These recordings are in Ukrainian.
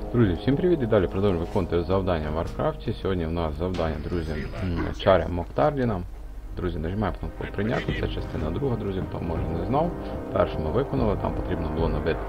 Друзі, всім привіт і далі продовжуємо виконувати завдання в Варкрафті. Сьогодні у нас завдання, друзі, Чаря Моктардіна. Друзі, нажимаємо кнопку прийняти, це частина друга, друзі, хто може не знав. Першу ми виконали, там потрібно було набити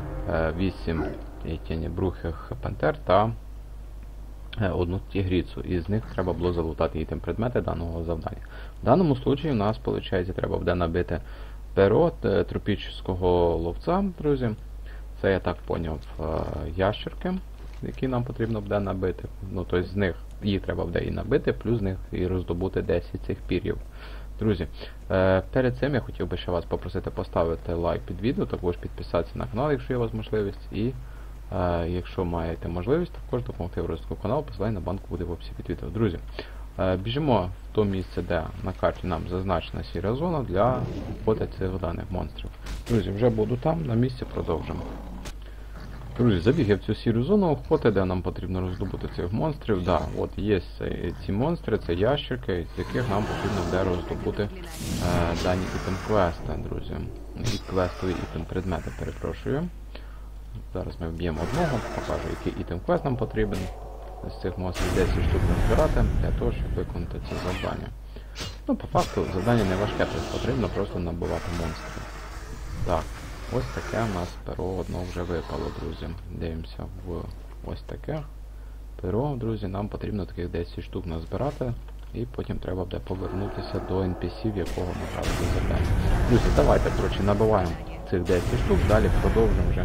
8 тінібрухих пантер та одну тігріцу. Із них треба було залутати ітем предмети даного завдання. В даному случаї у нас, виходить, треба буде набити перо тропічного ловця, друзі. Це, я так поняв, ящерки, які нам потрібно буде набити. Ну, тобто з них їх треба буде і набити, плюс з них і роздобути 10 цих пір'їв. Друзі, перед цим я хотів би ще вас попросити поставити лайк під відео, також підписатися на канал, якщо є у вас можливість. І якщо маєте можливість, також допомогти в розвитку каналу, посилання на банку буде в описі під відео. Друзі, біжимо в то місце, де на карті нам зазначена сіра зона для охоти цих даних монстрів. Друзі, вже буду там, на місці продовжимо. Друзі, забіг я в цю сіру зону охоти, де нам потрібно роздобути цих монстрів. Да, от є ці монстри, це ящерки, з яких нам потрібно буде роздобути дані ітем-квести, друзі. І квестові ітем-предмети, перепрошую. Зараз ми вб'ємо одного, покажу, який ітем-квест нам потрібен. З цих монстрів 10 штук назбирати, для того, щоб виконати це завдання. Ну, по факту, завдання не важке, тобто потрібно просто набивати монстрів. Так, ось таке у нас перо одно вже випало, друзі. Дивимося в ось таке перо, друзі, нам потрібно таких 10 штук назбирати. І потім треба буде повернутися до NPC, в якого ми грали до завдання. Друзі, давайте, коротше, набиваємо цих 10 штук, далі продовжимо вже.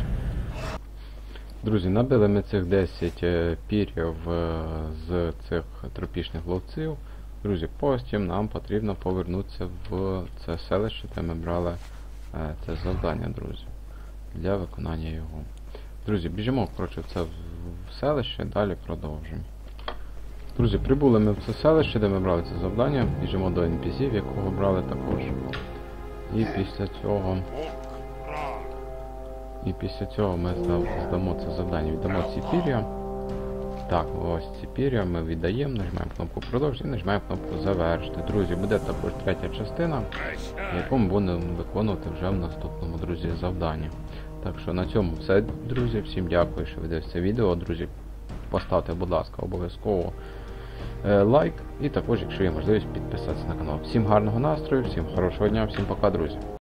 Друзі, набили ми цих 10 пір'їв з цих тропічних ловців. Друзі, потім нам потрібно повернутися в це селище, де ми брали це завдання, друзі, для виконання його. Друзі, біжимо, коротше, в це селище, далі продовжуємо. Друзі, прибули ми в це селище, де ми брали це завдання, біжимо до NPC, в якого брали також. І після цього ми здамо це завдання, віддамо ці пір'я. Так, ось ці пір'я ми віддаємо, нажимаємо кнопку продовжити і нажимаємо кнопку завершити. Друзі, буде також третя частина, яку ми будемо виконувати вже в наступному, друзі, завданні. Так що на цьому все, друзі. Всім дякую, що ви дивитесь це відео. Друзі, поставте, будь ласка, обов'язково лайк. І також, якщо є можливість, підписатися на канал. Всім гарного настрою, всім хорошого дня, всім пока, друзі.